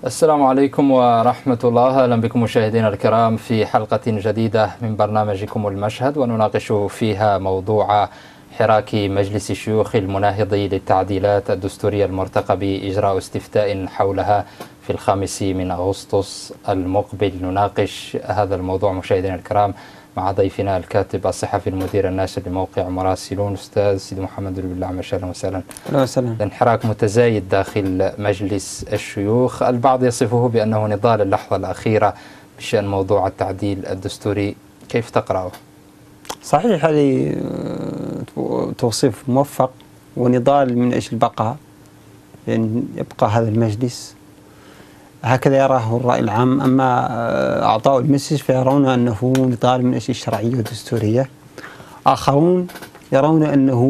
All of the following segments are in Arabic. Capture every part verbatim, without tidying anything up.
السلام عليكم ورحمة الله. أهلا بكم مشاهدينا الكرام في حلقة جديدة من برنامجكم المشهد، ونناقش فيها موضوع حراك مجلس الشيوخ المناهض للتعديلات الدستورية المرتقى بإجراء استفتاء حولها في الخامس من أغسطس المقبل. نناقش هذا الموضوع مشاهدينا الكرام مع ضيفنا الكاتب الصحفي المدير الناشر لموقع مراسلون أستاذ سيدي محمد بن الأعمش. أهلا وسهلا. أهلا وسهلا. انحراك متزايد داخل مجلس الشيوخ، البعض يصفه بأنه نضال اللحظة الأخيرة بشأن موضوع التعديل الدستوري، كيف تقرأه؟ صحيح، هذه توصيف موفق ونضال من أجل البقاء، لأن يبقى هذا المجلس هكذا يراه الرأي العام. أما أعضاء المجلس فيرون أنه نضال من أجل الشرعية والدستورية، آخرون يرون أنه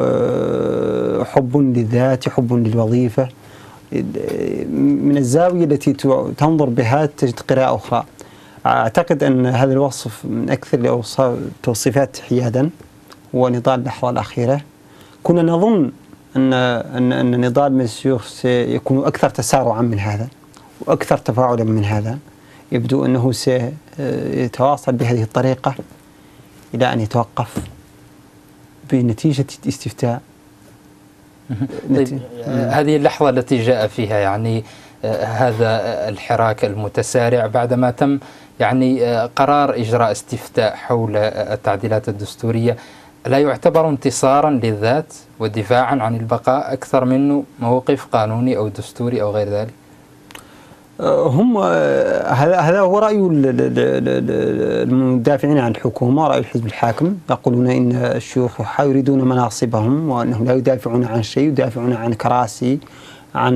حب للذات، حب للوظيفة. من الزاوية التي تنظر بها تجد قراءة أخرى. أعتقد أن هذا الوصف من أكثر التوصيفات حيادا، هو نضال اللحظة الأخيرة. كنا نظن أن أن أن نضال مجلس الشيوخ سيكون أكثر تسارعا من هذا وأكثر تفاعلا من هذا. يبدو أنه سيتواصل بهذه الطريقة إلى أن يتوقف بنتيجة الاستفتاء. طيب، هذه اللحظة التي جاء فيها يعني هذا الحراك المتسارع بعدما تم يعني قرار إجراء استفتاء حول التعديلات الدستورية، لا يعتبر انتصارا للذات ودفاعا عن البقاء أكثر منه موقف قانوني أو دستوري أو غير ذلك؟ هم هذا هذا هو رأي المدافعين عن الحكومة، رأي الحزب الحاكم. يقولون إن الشيوخ يريدون مناصبهم وأنهم لا يدافعون عن شيء، يدافعون عن كراسي، عن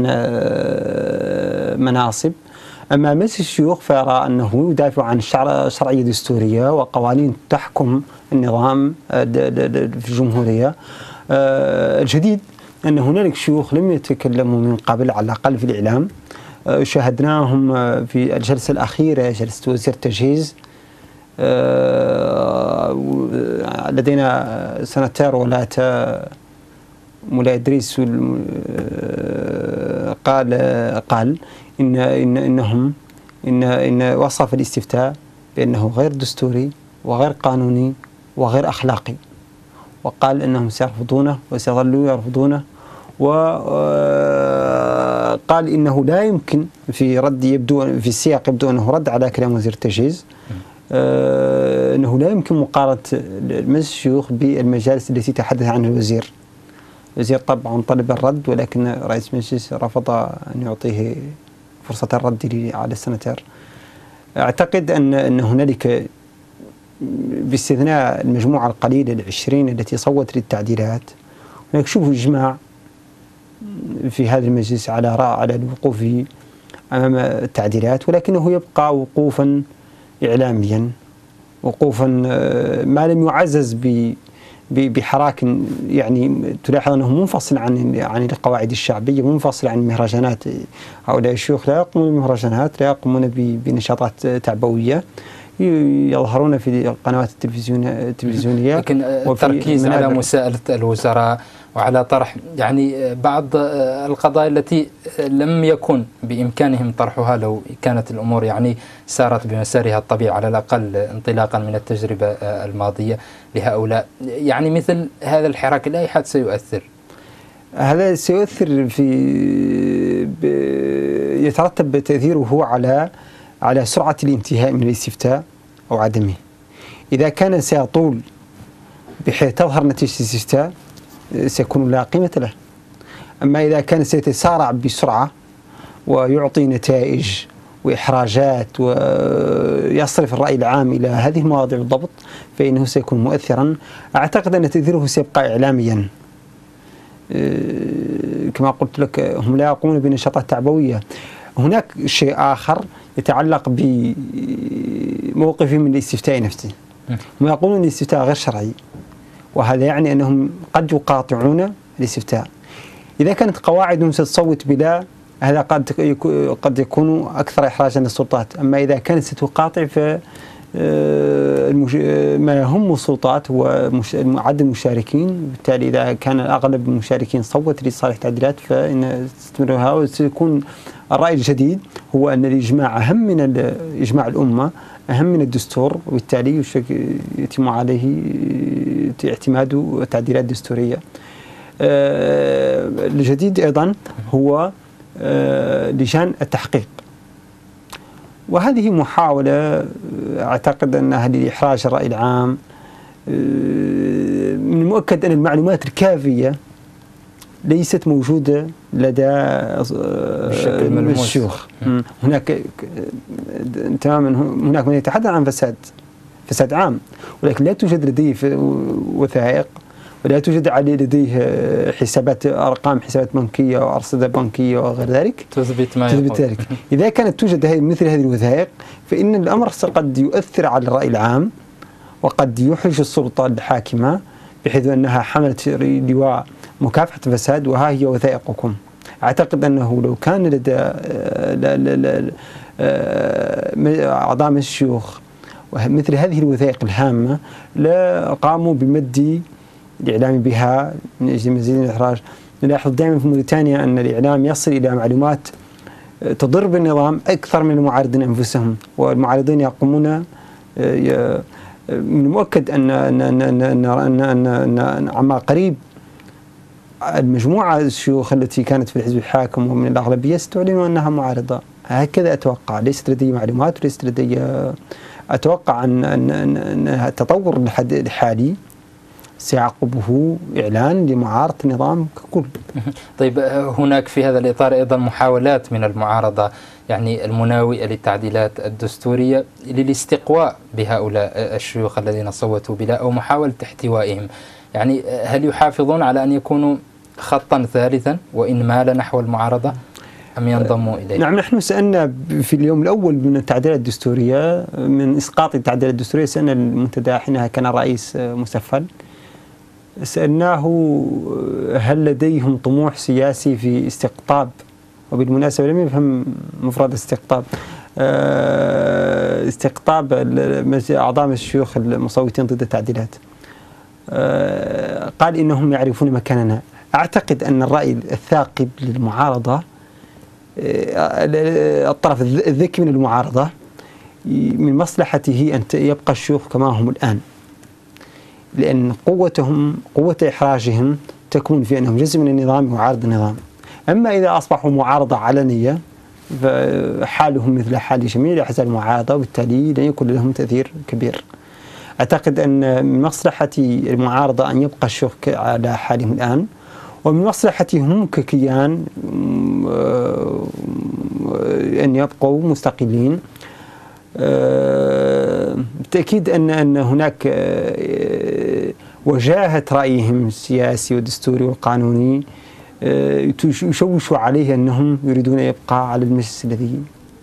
مناصب. أما مجلس الشيوخ فيرى أنه يدافع عن شرعية دستورية وقوانين تحكم النظام في الجمهورية. الجديد أن هنالك شيوخ لم يتكلموا من قبل، على الأقل في الإعلام. شاهدناهم في الجلسة الأخيرة، جلسة وزير التجهيز. لدينا سنتير ولاة مولاي إدريس قال قال إن إن إنهم إن إن وصف الاستفتاء بأنه غير دستوري وغير قانوني وغير أخلاقي، وقال أنهم سيرفضونه وسيظلوا يرفضونه. وقال إنه لا يمكن، في رد يبدو في السياق يبدو أنه رد على كلام وزير التجهيز، أنه لا يمكن مقارنة مجلس الشيوخ بالمجالس التي تحدث عنها الوزير. الوزير طبعا طلب الرد، ولكن رئيس المجلس رفض أن يعطيه فرصة الرد على السنتير. أعتقد أن أن هنالك باستثناء المجموعة القليلة العشرين التي صوتت للتعديلات، هناك شبه إجماع في هذا المجلس على رأى على الوقوف أمام التعديلات، ولكنه يبقى وقوفا إعلاميا، وقوفا ما لم يعزز بحراك يعني تلاحظ أنه منفصل عن عن القواعد الشعبية، منفصل عن المهرجانات. هؤلاء الشيوخ لا يقومون بمهرجانات، لا يقومون بنشاطات تعبوية، يظهرون في القنوات التلفزيونية. لكن التركيز على مساءلة الوزراء وعلى طرح يعني بعض القضايا التي لم يكن بإمكانهم طرحها لو كانت الأمور يعني سارت بمسارها الطبيعي، على الأقل انطلاقا من التجربة الماضية لهؤلاء. يعني مثل هذا الحراك لا أحد سيؤثر، هذا سيؤثر في يترتب تأثيره على على سرعة الانتهاء من الاستفتاء أو عدمه. إذا كان سيطول بحيث تظهر نتيجة الاستفتاء سيكون لا قيمة له. أما إذا كان سيتسارع بسرعة ويعطي نتائج وإحراجات ويصرف الرأي العام إلى هذه المواضيع بالضبط، فإنه سيكون مؤثرا. أعتقد أن تأثيره سيبقى إعلاميا. كما قلت لك، هم لا يقومون بنشاطات تعبوية. هناك شيء آخر يتعلق بموقفهم من الاستفتاء نفسه. هم يقولون أن الاستفتاء غير شرعي، وهذا يعني أنهم قد يقاطعون الاستفتاء. إذا كانت قواعدهم ستصوت بلا، هذا قد قد يكون أكثر إحراجا للسلطات. أما إذا كانت ستقاطع ف ما يهم السلطات هو عدد المشاركين. بالتالي إذا كان أغلب المشاركين صوت لصالح التعديلات فإن ستستمرها وسيكون الرأي الجديد هو أن الإجماع أهم من إجماع الأمة، أهم من الدستور، وبالتالي يتم عليه اعتماد التعديلات الدستورية. الجديد أيضا هو لجان التحقيق، وهذه محاولة أعتقد أنها لإحراج الرأي العام. من المؤكد أن المعلومات الكافية ليست موجودة لدى الشيوخ. هناك تماما هناك من يتحدث عن فساد فساد عام، ولكن لا توجد لديه وثائق، ولا توجد عليه لديه حسابات أرقام حسابات بنكية وأرصدة بنكية وغير ذلك تثبت ما تثبت ذلك. إذا كانت توجد مثل هذه الوثائق فإن الأمر قد يؤثر على الرأي العام، وقد يحرج السلطة الحاكمة بحيث أنها حملت لواء مكافحة الفساد وها هي وثائقكم. أعتقد أنه لو كان لدى أعضاء الشيوخ مثل هذه الوثائق الهامة لا قاموا بمد الإعلام بها من أجل مزيد من الإحراج. نلاحظ دائما في موريتانيا أن الإعلام يصل إلى معلومات تضر بالنظام أكثر من المعارضين أنفسهم، والمعارضين يقومون من المؤكد أن أن أن أن أن أن أن عما قريب المجموعة الشيوخ التي كانت في الحزب الحاكم ومن الأغلبية ستعلن أنها معارضة. هكذا أتوقع، ليست لدي معلومات وليست لدي، أتوقع أن أن أن التطور الحالي سيعقبه إعلان لمعارضة النظام ككل. طيب هناك في هذا الإطار أيضا محاولات من المعارضة يعني المناوئة للتعديلات الدستورية للاستقواء بهؤلاء الشيوخ الذين صوتوا بلا، أو محاولة احتوائهم. يعني هل يحافظون على أن يكونوا خطا ثالثا وإن مال نحو المعارضة أم ينضموا إليه؟ نعم، نحن سألنا في اليوم الأول من التعديلات الدستورية، من إسقاط التعديلات الدستورية، سألنا المنتدى حينها كان الرئيس مسفل، سألناه هل لديهم طموح سياسي في استقطاب، وبالمناسبة لم يفهم مفرد استقطاب، استقطاب أعضاء الشيوخ المصوتين ضد التعديلات. قال إنهم يعرفون مكاننا. أعتقد أن الرأي الثاقب للمعارضة، الطرف الذكي من المعارضة، من مصلحته أن يبقى الشيوخ كما هم الآن، لأن قوتهم قوة إحراجهم تكون في أنهم جزء من النظام وعارض النظام. أما إذا أصبحوا معارضة علنية فحالهم مثل حال جميع أحزاب المعارضة، وبالتالي لن يكون لهم تأثير كبير. أعتقد أن من مصلحة المعارضة أن يبقى الشيوخ على حالهم الآن، ومن مصلحتهم ككيان أن يبقوا مستقلين. بالتأكيد أن أن هناك وجاهة رأيهم السياسي والدستوري والقانوني يشوش عليه أنهم يريدون يبقى على المجلس الذي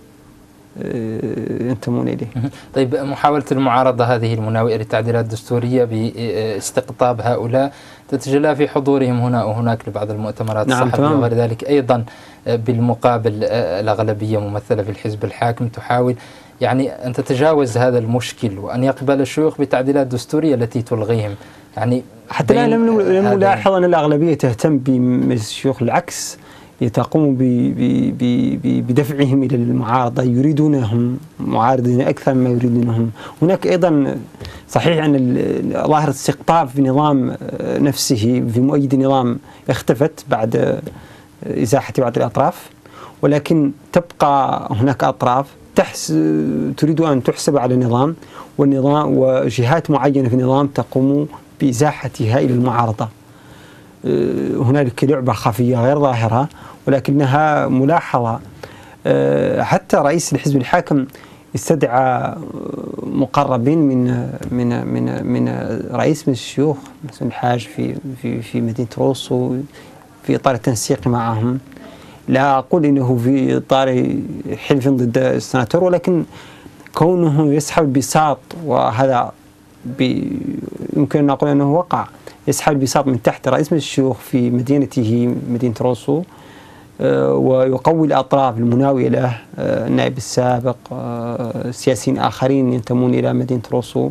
ينتمون إليه. طيب محاولة المعارضة هذه المناوئة للتعديلات الدستورية باستقطاب هؤلاء تتجلى في حضورهم هنا وهناك لبعض المؤتمرات نعم الصحفية وغير ذلك. أيضا بالمقابل الأغلبية ممثلة في الحزب الحاكم تحاول يعني أن تتجاوز هذا المشكل وأن يقبل الشيوخ بتعديلات دستورية التي تلغيهم. يعني حتى الآن لم نلاحظ أن الأغلبية تهتم بمجلس الشيوخ، العكس، تقوم بدفعهم إلى المعارضة، يريدونهم معارضين أكثر مما يريدونهم. هناك أيضا صحيح أن ظاهرة استقطاب في نظام نفسه في مؤيد النظام اختفت بعد إزاحة بعض الأطراف، ولكن تبقى هناك أطراف تحس تريد أن تحسب على النظام، والنظام وجهات معينة في النظام تقوم بإزاحتها إلى المعارضة. هنالك لعبة خفية غير ظاهرة ولكنها ملاحظة. حتى رئيس الحزب الحاكم استدعى مقربين من من من من رئيس مجلس الشيوخ مسؤول الحاج في في في مدينة روسو في إطار التنسيق معهم. لا أقول إنه في إطار حلف ضد السناتور، ولكن كونه يسحب البساط، وهذا يمكن أن نقول أنه وقع، يسحب البساط من تحت رئيس مجلس الشيوخ في مدينته مدينة روسو، ويقوي الأطراف المناوئة له، النائب السابق، سياسيين آخرين ينتمون إلى مدينة روسو.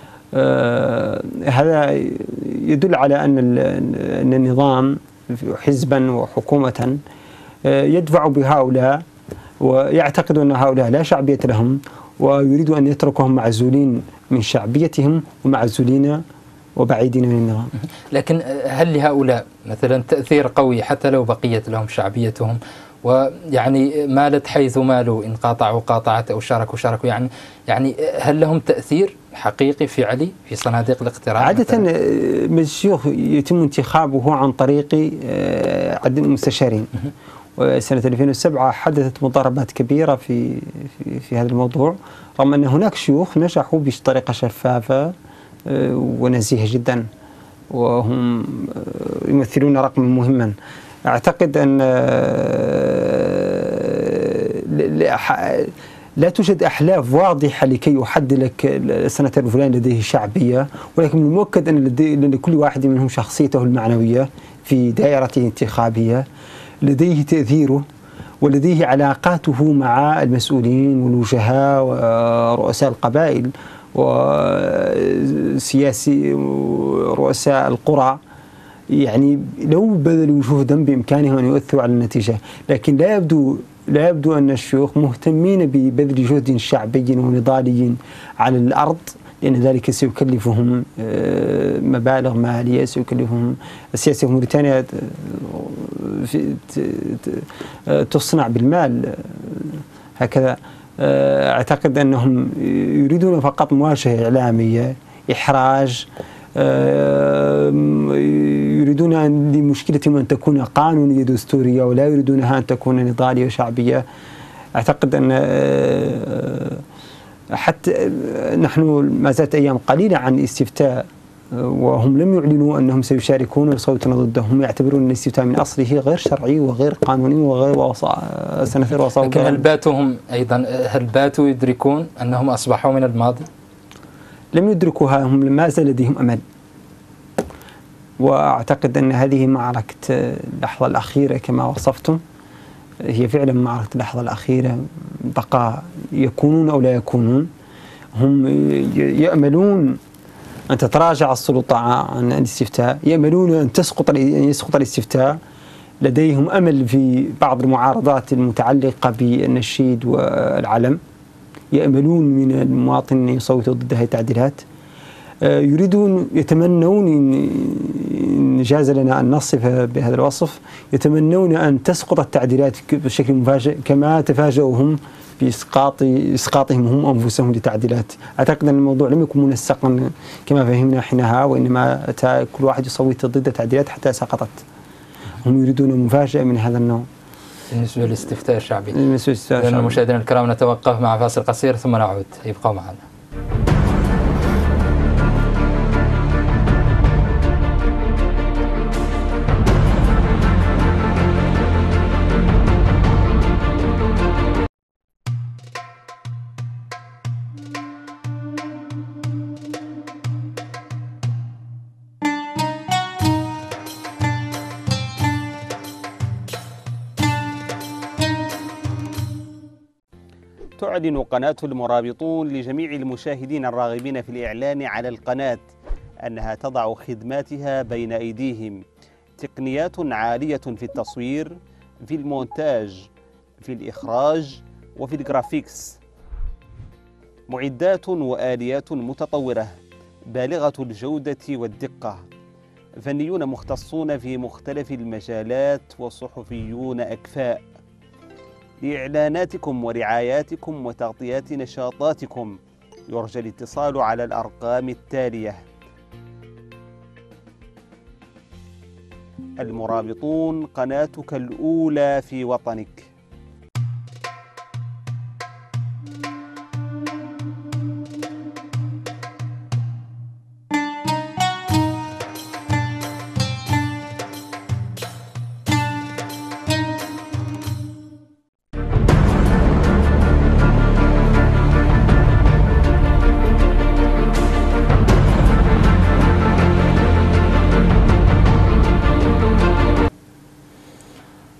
هذا يدل على أن النظام حزبا وحكومة يدفع بهؤلاء ويعتقد أن هؤلاء لا شعبية لهم، ويريد أن يتركهم معزولين من شعبيتهم ومعزولين وبعيدين من النظام. لكن هل لهؤلاء مثلا تأثير قوي حتى لو بقيت لهم شعبيتهم، ويعني مالت حيث مالوا، إن قاطعوا قاطعت أو شاركوا شاركوا، يعني يعني هل لهم تأثير حقيقي فعلي في صناديق الاقتراع؟ عادة مجلس الشيوخ يتم انتخابه عن طريق عدد المستشارين، وسنة ألفين وسبعة حدثت مضاربات كبيرة في في, في هذا الموضوع، رغم أن هناك شيوخ نجحوا بطريقة شفافة ونزيهة جدا، وهم يمثلون رقما مهما. أعتقد أن لا توجد أحلاف واضحة لكي يحدد لك السناتور الفلاني لديه شعبية، ولكن من المؤكد أن لكل واحد منهم شخصيته المعنوية في دائرته الانتخابية، لديه تأثيره ولديه علاقاته مع المسؤولين والوجهاء ورؤساء القبائل وسياسي ورؤساء القرى. يعني لو بذلوا جهدا بإمكانهم أن يؤثروا على النتيجة، لكن لا يبدو لا يبدو أن الشيوخ مهتمين ببذل جهد شعبي ونضالي على الأرض، لأن ذلك سيكلفهم مبالغ مالية، سيكلفهم. السياسة في موريتانيا تصنع بالمال هكذا. أعتقد أنهم يريدون فقط مواجهة إعلامية، إحراج، يريدون أن لمشكلتهم أن تكون قانونية دستورية، ولا يريدونها أن تكون نضالية وشعبية. أعتقد أن حتى نحن ما زالت أيام قليلة عن الاستفتاء، وهم لم يعلنوا أنهم سيشاركون ويصوتون ضده. هم يعتبرون أن الاستفتاء من أصله غير شرعي وغير قانوني وغير سنثير وصوت. لكن هل باتوا هم أيضا هل باتوا يدركون أنهم أصبحوا من الماضي؟ لم يدركوها، هم ما زال لديهم أمل. وأعتقد أن هذه معركة اللحظة الأخيرة كما وصفتم، هي فعلا معركة اللحظة الأخيرة، بقاء يكونون أو لا يكونون. هم يأملون أن تتراجع السلطة عن الاستفتاء، يأملون أن تسقط أن يسقط الاستفتاء. لديهم أمل في بعض المعارضات المتعلقة بالنشيد والعلم، يأملون من المواطن أن يصوتوا ضد هذه التعديلات. يريدون يتمنون إن جاز لنا أن نصف بهذا الوصف، يتمنون أن تسقط التعديلات بشكل مفاجئ، كما تفاجؤوا هم بإسقاط إسقاطهم هم أنفسهم لتعديلات. أعتقد أن الموضوع لم يكن منسقا كما فهمنا حينها، وإنما أتى كل واحد يصوت ضد تعديلات حتى سقطت. هم يريدون مفاجأة من هذا النوع. بالنسبة للاستفتاء الشعبي. بالنسبة للاستفتاء الشعبي. مشاهدينا الكرام، نتوقف مع فاصل قصير ثم نعود، يبقوا معنا. تعلن قناة المرابطون لجميع المشاهدين الراغبين في الإعلان على القناة أنها تضع خدماتها بين أيديهم، تقنيات عالية في التصوير، في المونتاج، في الإخراج، وفي الجرافيكس، معدات وآليات متطورة بالغة الجودة والدقة، فنيون مختصون في مختلف المجالات، وصحفيون أكفاء. لإعلاناتكم ورعاياتكم وتغطيات نشاطاتكم يرجى الاتصال على الأرقام التالية: المرابطون، قناتك الأولى في وطنك.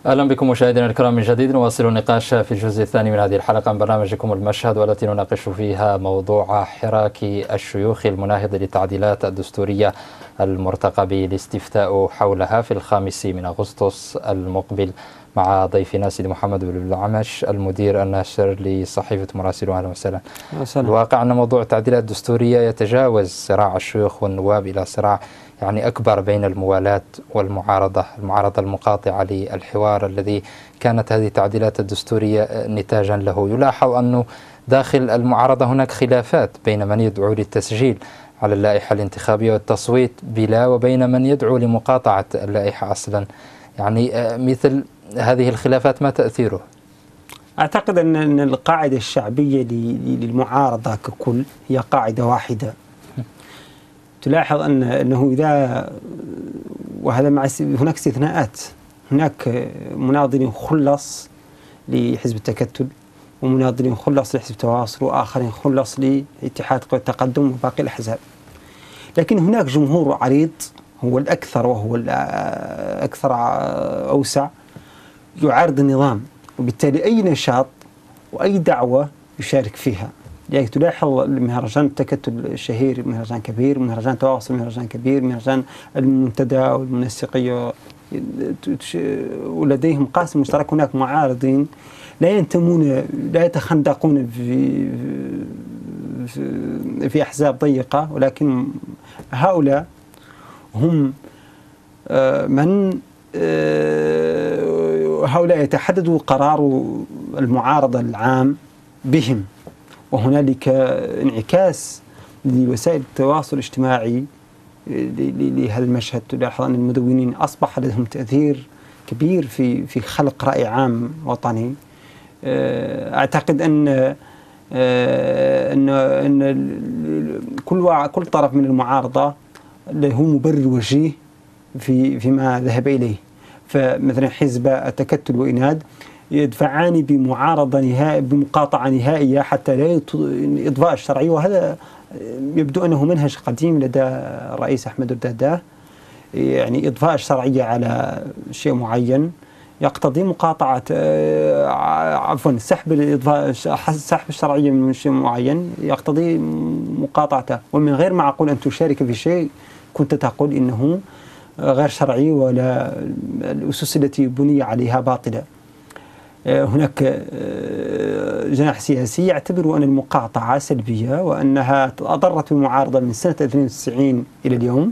أهلا بكم مشاهدينا الكرام من جديد. نواصل النقاش في الجزء الثاني من هذه الحلقة من برنامجكم المشهد، والتي نناقش فيها موضوع حراك الشيوخ المناهض للتعديلات الدستورية المرتقى بالاستفتاء حولها في الخامس من أغسطس المقبل، مع ضيفنا سيدي محمد بن الأعمش المدير الناشر لصحيفة مراسل. أهلا وسهلا. الواقع أن موضوع التعديلات الدستورية يتجاوز صراع الشيوخ والنواب إلى صراع يعني أكبر بين الموالاة والمعارضة، المعارضة المقاطعة للحوار الذي كانت هذه التعديلات الدستورية نتاجا له. يلاحظ أنه داخل المعارضة هناك خلافات بين من يدعو للتسجيل على اللائحة الانتخابية والتصويت بلا، وبين من يدعو لمقاطعة اللائحة أصلا. يعني مثل هذه الخلافات ما تأثيره؟ أعتقد أن القاعدة الشعبية للمعارضة ككل هي قاعدة واحدة. تلاحظ أن أنه إذا، وهذا مع هناك استثناءات، هناك مناضل خلص لحزب التكتل، ومناضل خلص لحزب التواصل، وآخرين خلص لاتحاد قوى التقدم وباقي الأحزاب. لكن هناك جمهور عريض هو الأكثر وهو الأكثر أوسع يعارض النظام، وبالتالي أي نشاط وأي دعوة يشارك فيها. يعني تلاحظ مهرجان التكتل الشهير مهرجان كبير، مهرجان التواصل مهرجان كبير، مهرجان المنتدى والمنسقية، ولديهم قاسم مشترك. هناك معارضين لا ينتمون، لا يتخندقون في في أحزاب ضيقة، ولكن هؤلاء هم من هؤلاء يتحدد قرار المعارضة العام بهم. وهنالك انعكاس لوسائل التواصل الاجتماعي لهذا المشهد. تلاحظ أن المدونين أصبح لديهم تأثير كبير في في خلق رأي عام وطني. أعتقد أن أن أن كل كل طرف من المعارضة له مبرر وجيه في فيما ذهب إليه. فمثلا حزب التكتل وإناد يدفعان بمعارضة نهائية، بمقاطعة نهائية حتى لا إضفاء الشرعية، وهذا يبدو أنه منهج قديم لدى الرئيس أحمد الدهداه. يعني إضفاء الشرعية على شيء معين يقتضي مقاطعة، عفوا سحب الإضفاء سحب الشرعية من شيء معين يقتضي مقاطعته. ومن غير معقول أن تشارك في شيء كنت تقول إنه غير شرعي ولا الأسس التي بني عليها باطلة. هناك جناح سياسي يعتبر أن المقاطعة سلبية وأنها أضرت بالمعارضة من سنة اثنين وتسعين إلى اليوم،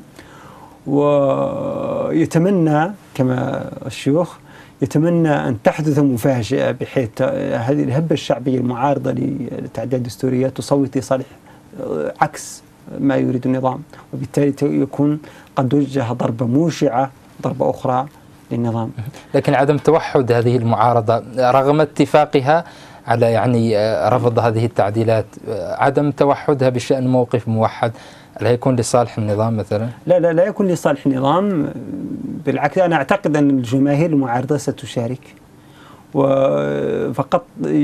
ويتمنى كما الشيوخ يتمنى أن تحدث مفاجأة بحيث هذه الهبة الشعبية المعارضة للتعديلات الدستورية تصوت لصالح عكس ما يريد النظام، وبالتالي يكون قد وجه ضربة موجعة، ضربة أخرى للنظام. لكن عدم توحد هذه المعارضة رغم اتفاقها على يعني رفض هذه التعديلات، عدم توحدها بشأن موقف موحد لا يكون لصالح النظام مثلا؟ لا لا لا يكون لصالح النظام، بالعكس. أنا أعتقد أن الجماهير المعارضة ستشارك، وفقط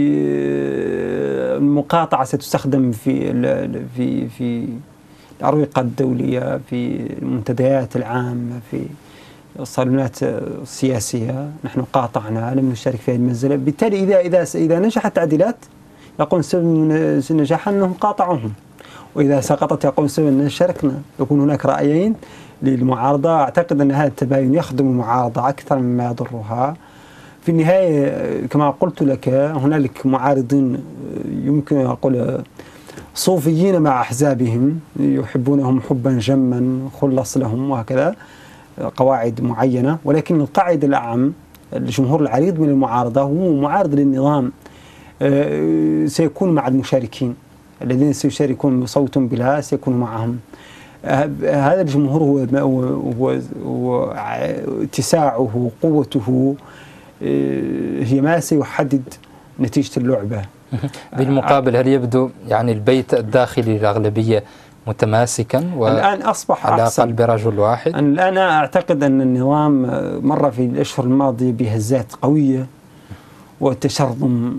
المقاطعة ستستخدم في في في الأروقة الدولية، في المنتديات العامة، في الصالونات السياسية. نحن قاطعنا، لم نشارك في هذه المنزلة. بالتالي إذا إذا إذا نجحت التعديلات يقول سبب نجاحها أنهم قاطعوهم، وإذا سقطت يقول سبب أننا شاركنا. يكون هناك رأيين للمعارضة. أعتقد أن هذا التباين يخدم المعارضة أكثر مما يضرها. في النهاية كما قلت لك هنالك معارضين يمكن أن أقول صوفيين مع أحزابهم يحبونهم حبا جما خلص لهم وهكذا، قواعد معينة. ولكن القاعدة الأعم الجمهور العريض من المعارضة هو معارض للنظام، سيكون مع المشاركين الذين سيشاركون بصوت بلا، سيكون معهم. هذا الجمهور هو هو هو اتساعه قوته هي ما سيحدد نتيجة اللعبة. بالمقابل هل يبدو يعني البيت الداخلي للأغلبية متماسكا الآن أصبح على أحسن. قلب رجل واحد؟ الآن أعتقد أن النظام مر في الأشهر الماضية بهزات قوية وتشرذم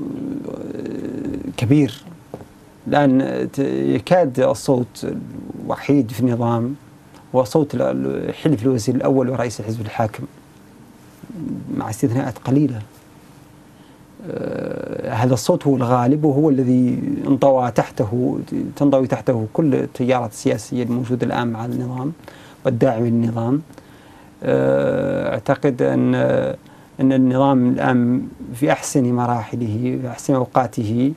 كبير. الآن يكاد الصوت الوحيد في النظام هو صوت حلف الوزير الأول ورئيس الحزب الحاكم. مع استثناءات قليلة. هذا الصوت هو الغالب وهو الذي انطوى تحته تنضوي تحته كل التيارات السياسية الموجودة الآن مع النظام والداعم للنظام. أعتقد أن أن النظام الآن في أحسن مراحله في أحسن أوقاته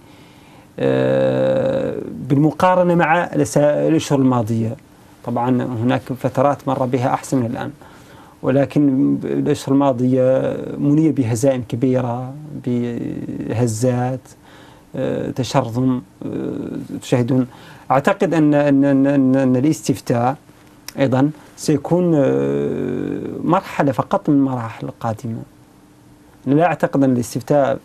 بالمقارنة مع الأشهر الماضية. طبعا هناك فترات مر بها أحسن من الآن، ولكن الأشهر الماضية منية بهزائم كبيرة، بهزات، تشرذم تشاهدون. أعتقد أن أن أن, أن الاستفتاء أيضا سيكون مرحلة فقط من المراحل القادمة. لا أعتقد أن الاستفتاء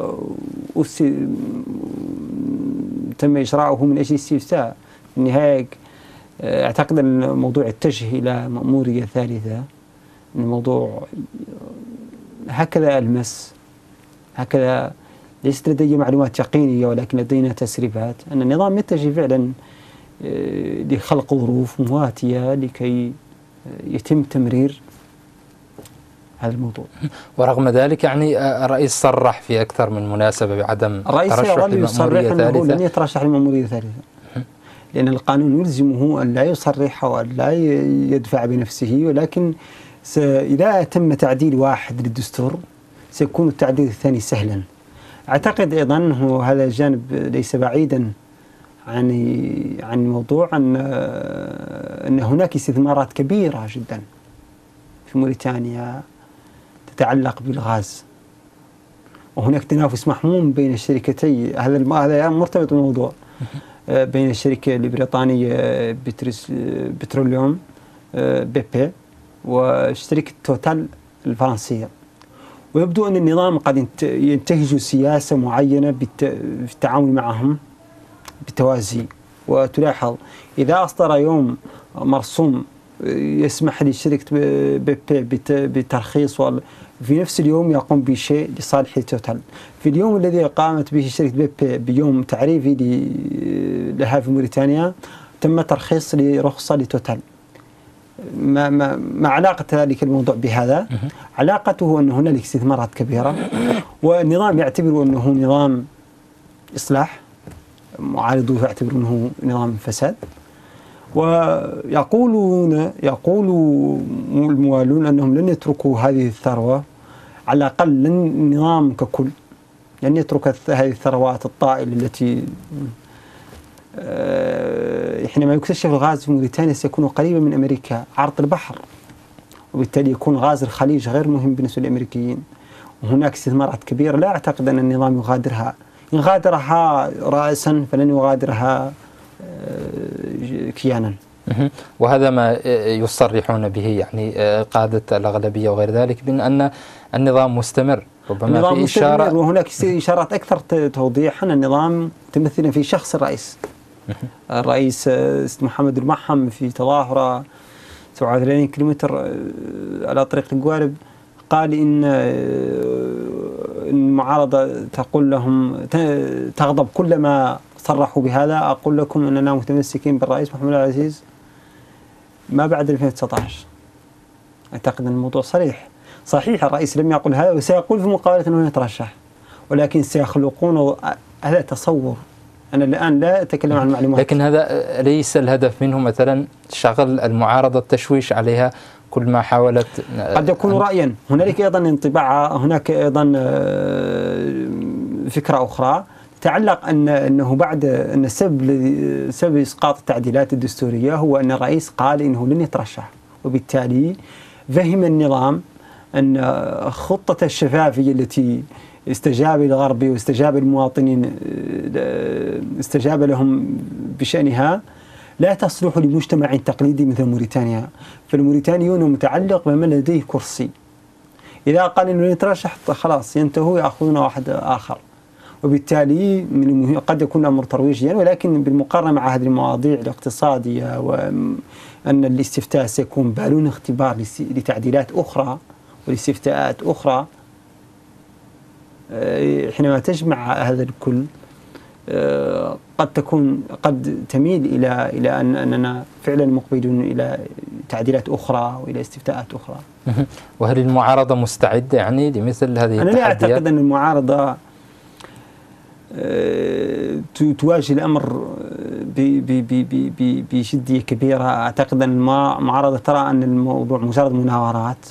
تم إجراؤه من أجل الاستفتاء. في النهاية أعتقد أن الموضوع يتجه إلى مأمورية ثالثة. الموضوع هكذا ألمس، هكذا ليست لدي معلومات يقينية ولكن لدينا تسريبات أن النظام يتجه فعلا لخلق ظروف مواتية لكي يتم تمرير هذا الموضوع. ورغم ذلك يعني الرئيس صرح في أكثر من مناسبة بعدم ترشح لمأمورية ثالثة. لن يترشح لمأمورية ثالثة لأن القانون يلزمه أن لا يصرح وأن لا يدفع بنفسه، ولكن إذا تم تعديل واحد للدستور سيكون التعديل الثاني سهلا. أعتقد أيضا أنه هذا الجانب ليس بعيدا عن عن الموضوع أن أن هناك استثمارات كبيرة جدا في موريتانيا تتعلق بالغاز، وهناك تنافس محموم بين الشركتي. هذا هذا مرتبط بالموضوع بين الشركة البريطانية بتروليوم بي بي وشركة توتال الفرنسية. ويبدو أن النظام قد ينتهج سياسة معينة في التعامل معهم بالتوازي. وتلاحظ إذا أصدر يوم مرسوم يسمح لشركة بي بي بترخيص في نفس اليوم يقوم بشيء لصالح توتال. في اليوم الذي قامت به شركة بي بي بيوم تعريفي لها في موريتانيا تم ترخيص لرخصة لتوتال. ما, ما, ما علاقة ذلك الموضوع بهذا؟ علاقته أن هنالك استثمارات كبيرة والنظام يعتبر أنه نظام إصلاح، معارضوه يعتبر أنه نظام فساد. ويقولون يقول الموالون أنهم لن يتركوا هذه الثروة، على الأقل لن النظام ككل لن يترك هذه الثروات الطائلة التي حينما يكتشف الغاز في موريتانيا سيكون قريبا من أمريكا عرض البحر، وبالتالي يكون غاز الخليج غير مهم بالنسبة للأمريكيين. وهناك استثمارات كبيرة لا أعتقد أن النظام يغادرها. إن غادرها رأسا فلن يغادرها كيانا. وهذا ما يصرحون به يعني قادة الأغلبية وغير ذلك، بأن أن النظام مستمر. ربما النظام في مستمر إشارة وهناك إشارات أكثر توضيحا. النظام متمثلا في شخص الرئيس الرئيس محمد المحم في تظاهرة سبعة وثلاثين كيلومتر على طريق القوارب قال إن المعارضة تقول لهم تغضب كلما صرحوا بهذا. أقول لكم أننا متمسكين بالرئيس محمد العزيز ما بعد ألفين وتسعة عشر. أعتقد أن الموضوع صريح. صحيح الرئيس لم يقل هذا وسيقول في مقابلة أنه يترشح، ولكن سيخلقون هذا تصور. أنا الآن لا أتكلم عن معلومات، لكن هذا ليس الهدف منه مثلا شغل المعارضة، التشويش عليها كل ما حاولت. قد يكون رأيا. هنالك أيضا انطباع، هناك أيضا فكرة أخرى تتعلق أن أنه بعد أن سبب سبب إسقاط التعديلات الدستورية هو أن الرئيس قال إنه لن يترشح، وبالتالي فهم النظام أن خطة الشفافية التي استجاب الغرب واستجاب المواطنين استجاب لهم بشأنها لا تصلح لمجتمع تقليدي مثل موريتانيا. فالموريتانيون متعلق بمن لديه كرسي. إذا قال إنه يترشح خلاص ينتهوا يأخذون واحد آخر، وبالتالي من المهم قد يكون أمر ترويجيا، ولكن بالمقارنة مع هذه المواضيع الاقتصادية وأن الاستفتاء سيكون بالون اختبار لتعديلات أخرى والاستفتاءات أخرى، حينما تجمع هذا الكل قد تكون قد تميل إلى إلى أن أننا فعلا مقبلون إلى تعديلات أخرى وإلى استفتاءات أخرى. وهل المعارضة مستعدة يعني لمثل هذه أنا التحديات؟ لا أعتقد أن المعارضة تواجه الأمر بجدية كبيرة. أعتقد أن المعارضة ترى أن الموضوع مجرد مناورات،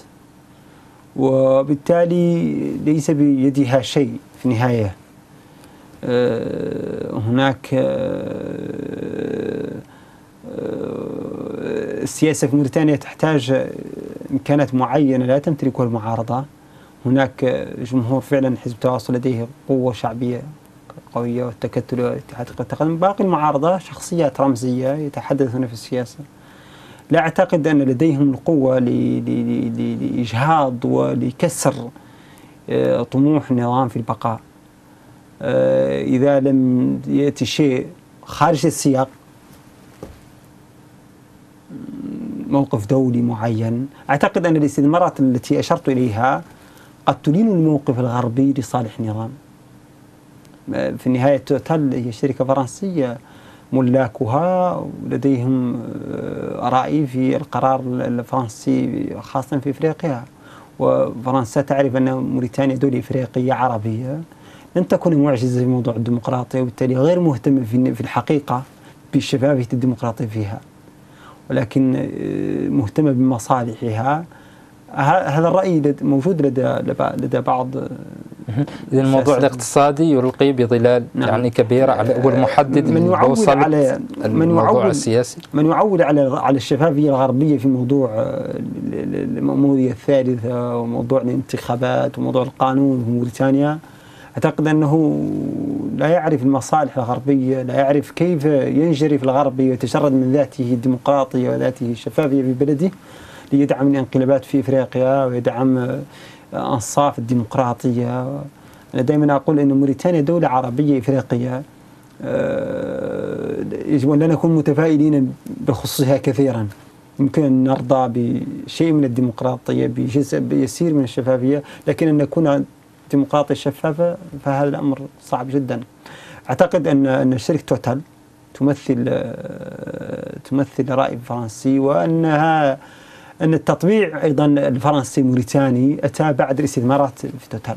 وبالتالي ليس بيدها شيء في النهاية. هناك السياسة في موريتانيا تحتاج إمكانات معينة لا تمتلكها المعارضة. هناك جمهور فعلا حزب التواصل لديه قوة شعبية قوية، والتكتل والاتحاد التقدم. باقي المعارضة شخصيات رمزية يتحدثون في السياسة. لا أعتقد أن لديهم القوة لإجهاض ولكسر طموح النظام في البقاء. إذا لم يأتي شيء خارج السياق، موقف دولي معين، أعتقد أن الاستثمارات التي أشرت إليها قد تلين الموقف الغربي لصالح النظام. في النهاية توتال هي شركة فرنسية، ملاكها لديهم رأي في القرار الفرنسي خاصة في إفريقيا، وفرنسا تعرف أن موريتانيا دولة إفريقية عربية لن تكون معجزة في موضوع الديمقراطية، وبالتالي غير مهتمة في الحقيقة بشفافية الديمقراطية فيها، ولكن مهتمة بمصالحها. هذا الرأي موجود لدى لدى بعض. إذا الموضوع الاقتصادي يلقي بظلال نعم. يعني كبيرة على والمحدد من يعول على من الموضوع السياسي، من يعول على على الشفافية الغربية في موضوع المأمورية الثالثة وموضوع الانتخابات وموضوع القانون في موريتانيا. أعتقد أنه لا يعرف المصالح الغربية، لا يعرف كيف ينجري في الغربي ويتجرد من ذاته الديمقراطية وذاته الشفافية في بلده ليدعم الانقلابات في إفريقيا ويدعم أنصاف الديمقراطية. أنا دائما أقول أن موريتانيا دولة عربية إفريقية، يجب أن لا نكون متفائلين بخصوصها كثيرا. يمكن أن نرضى بشيء من الديمقراطية، بجزء يسير من الشفافية، لكن أن نكون ديمقراطية شفافة فهذا الأمر صعب جدا. أعتقد أن أن شركة توتال تمثل تمثل رأي فرنسي، وأنها أن التطبيع أيضا الفرنسي موريتاني أتى بعد الاستثمارات في توتال.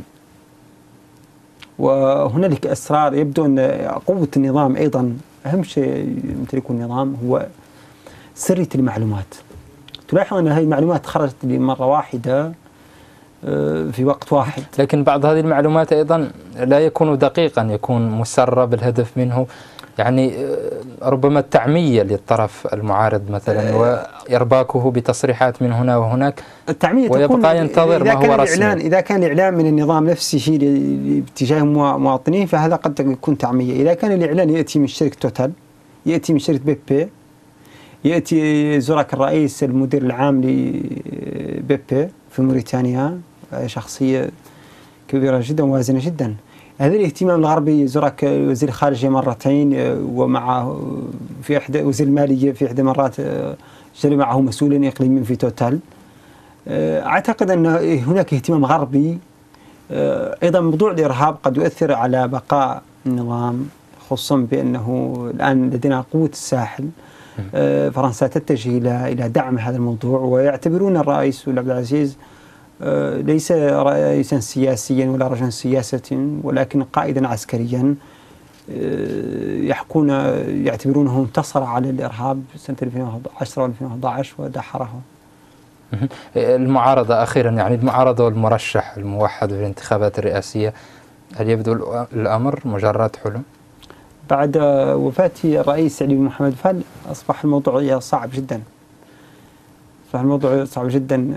وهنالك أسرار، يبدو أن قوة النظام أيضا أهم شيء يمتلكه النظام هو سرية المعلومات. تلاحظ أن هذه المعلومات خرجت لمرة واحدة في وقت واحد، لكن بعض هذه المعلومات أيضا لا يكون دقيقا، يكون مسرب الهدف منه، يعني ربما التعمية للطرف المعارض مثلا وإرباكه بتصريحات من هنا وهناك، التعمية ويبقى ينتظر ما هو رسمي. إذا كان الإعلان من النظام نفسه باتجاه مواطنيه فهذا قد يكون تعمية. إذا كان الإعلان يأتي من شركة توتال، يأتي من شركة بيبي، يأتي زرك الرئيس المدير العام لبيبي في موريتانيا، شخصية كبيرة جدا ووازنة جدا. هذا الاهتمام الغربي، زرك وزير الخارجية مرتين، ومع في إحدى وزير المالية في إحدى مرات جلب معه مسؤولا إقليميا في توتال. أعتقد أن هناك اهتمام غربي. أيضا موضوع الإرهاب قد يؤثر على بقاء النظام، خصوصا بأنه الآن لدينا قوة الساحل. فرنسا تتجه إلى إلى دعم هذا الموضوع، ويعتبرون الرئيس عبد العزيز ليس رئيسا سياسيا ولا رجلا سياسة، ولكن قائدا عسكريا يحكون يعتبرونه انتصر على الإرهاب سنة ألفين وعشرة وألفين وأحد عشر ودحره. المعارضة أخيرا، يعني المعارضة والمرشح الموحد في الانتخابات الرئاسية، هل يبدو الأمر مجرد حلم؟ بعد وفاة الرئيس علي بن محمد فال أصبح الموضوع صعب جدا. أصبح الموضوع صعب جدا.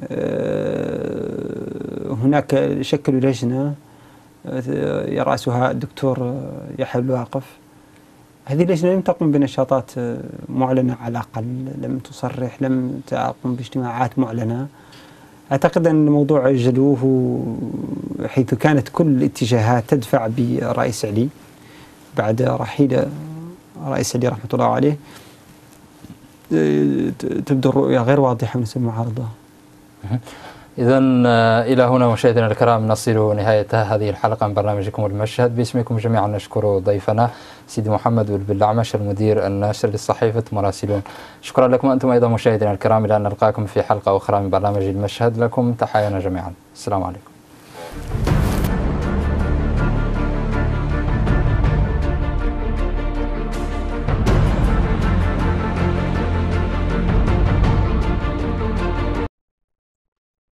هناك شكلوا لجنة يرأسها الدكتور يحيى الواقف. هذه اللجنة لم تقم بنشاطات معلنة على الأقل، لم تصرح، لم تقم باجتماعات معلنة. أعتقد أن الموضوع أجلوه حيث كانت كل الاتجاهات تدفع برئيس علي بعد رحيل رئيس علي رحمة الله عليه. تبدو الرؤية غير واضحة من المعارضة. إذا إلى هنا مشاهدينا الكرام نصل نهاية هذه الحلقة من برنامجكم المشهد. باسمكم جميعا نشكر ضيفنا سيدي محمد بالأعمش المدير الناشر لصحيفة مراسلون. شكرا لكم أنتم أيضا مشاهدينا الكرام، إلى أن نلقاكم في حلقة أخرى من برنامج المشهد. لكم تحايانا جميعا، السلام عليكم.